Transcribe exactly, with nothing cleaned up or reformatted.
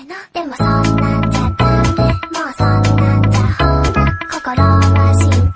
のでもそんなんじゃダメもうそんなんじゃほら心は死ん